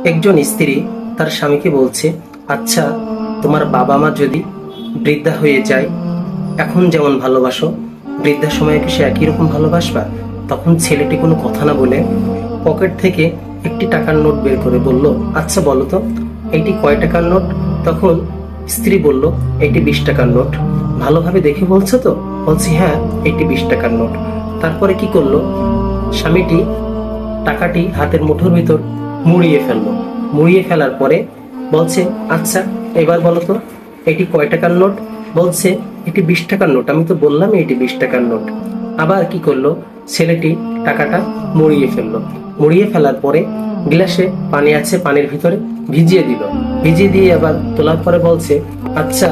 একজন স্ত্রী তার স্বামীকে বলছে, আচ্ছা, তোমার বাবা মা যদি বৃদ্ধা হয়ে যায়, এখন যেমন ভালোবাসো, বৃদ্ধার সময় কি সে একই রকম ভালোবাসবা? তখন ছেলেটি কোনো কথা না বলে পকেট থেকে একটি টাকার নোট বের করে বলল, আচ্ছা বলো তো, এইটি কয় টাকার নোট? তখন স্ত্রী বলল, এইটি 20 টাকার নোট। ভালোভাবে দেখে বলছো তো? বলছি, হ্যাঁ, এইটি 20 টাকার নোট। তারপরে কি করলো? স্বামীটি টাকাটি হাতের মুঠোর ভিতর মুড়িয়ে ফেললো। মুড়িয়ে ফেলার পরে বলছে, আচ্ছা এবার বলো তো, এটি কয় টাকার নোট? বলছে, এটি 20 টাকার নোট। আমি তো বললাম এটি 20 টাকার নোট। আবার কি করলো? ছেলেটি টাকাটা মুড়িয়ে ফেললো। মুড়িয়ে ফেলার পরে গ্লাসে পানি আছে, পানির ভিতরে ভিজিয়ে দিল। ভিজিয়ে দিয়ে আবার তোলার পরে বলছে, আচ্ছা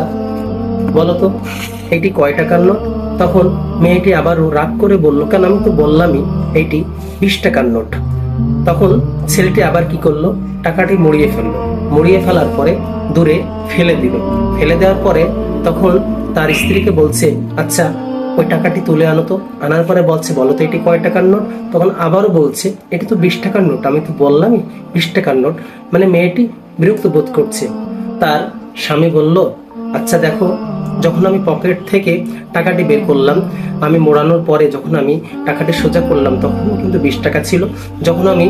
বলো তো, এটি কয় টাকার নোট? তখন মেয়েটি আবারও রাগ করে বলল, কেন আমি তো বললামই এইটি 20 টাকার নোট। তখন ছেলেটি আবার কি করলো? টাকাটি মুড়িয়ে ফেললো। মুড়িয়ে ফেলার পরে দূরে ফেলে দিল। ফেলে দেওয়ার পরে তখন তার স্ত্রীকে বলছে, আচ্ছা ওই টাকাটি তুলে আনো তো। আনার পরে বলছে, বলো তো এটি কয় টাকার নোট? তখন আবারও বলছে, এটি তো 20 টাকার নোট। আমি তো বললামই 20 টাকার নোট। মানে মেয়েটি বিরক্ত বোধ করছে। তার স্বামী বলল, আচ্ছা দেখো, যখন আমি পকেট থেকে টাকাটি বের করলাম, আমি মোড়ানোর পরে যখন আমি টাকাটি সোজা করলাম, তখনও কিন্তু 20 টাকা ছিল। যখন আমি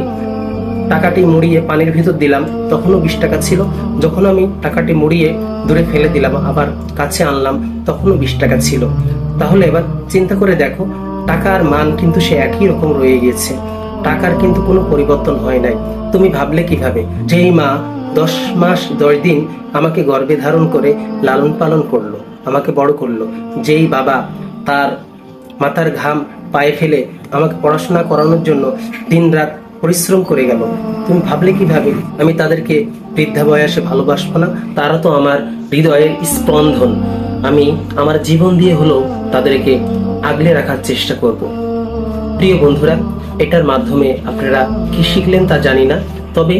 টাকাটি মুড়িয়ে পানির ভিতর দিলাম, তখনও 20 টাকা ছিল। যখন আমি টাকাটি মুড়িয়ে দূরে ফেলে দিলাম, আবার কাছে আনলাম, তখনও 20 টাকা ছিল। তাহলে এবার চিন্তা করে দেখো, টাকার মান কিন্তু সে একই রকম রয়ে গিয়েছে। টাকার কিন্তু কোনো পরিবর্তন হয় নাই। তুমি ভাবলে কিভাবে? যেই মা 10 মাস 10 দিন আমাকে গর্ভে ধারণ করে লালন পালন করলো, আমাকে বড় করলো, যেই বাবা তার মাথার ঘাম পায়ে ফেলে আমাকে পড়াশোনা করানোর জন্য দিনরাত পরিশ্রম করে গেল, তুমি ভাবলে কিভাবে আমি তাদেরকে বৃদ্ধা বয়সে ভালোবাসবো না? তারা তো আমার হৃদয়ের স্পন্দন। আমি আমার জীবন দিয়ে হলেও তাদেরকে আগলে রাখার চেষ্টা করব। প্রিয় বন্ধুরা, এটার মাধ্যমে আপনারা কি শিখলেন তা জানি না, তবে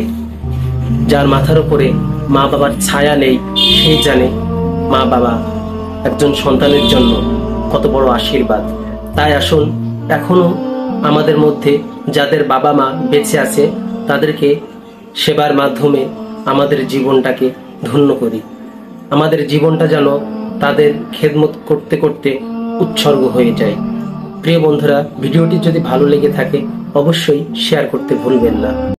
যার মাথার উপরে মা বাবার ছায়া নেই, সে জানে মা বাবা একজন সন্তানের জন্য কত বড় আশীর্বাদ। তাই আসুন, এখনো আমাদের মধ্যে যাদের বাবা মা বেঁচে আছে, তাদেরকে সেবার মাধ্যমে আমাদের জীবনটাকে ধন্য করি। আমাদের জীবনটা যেন তাদের খেদমত করতে করতে উৎসর্গ হয়ে যায়। প্রিয় বন্ধুরা, ভিডিওটি যদি ভালো লেগে থাকে অবশ্যই শেয়ার করতে ভুলবেন না।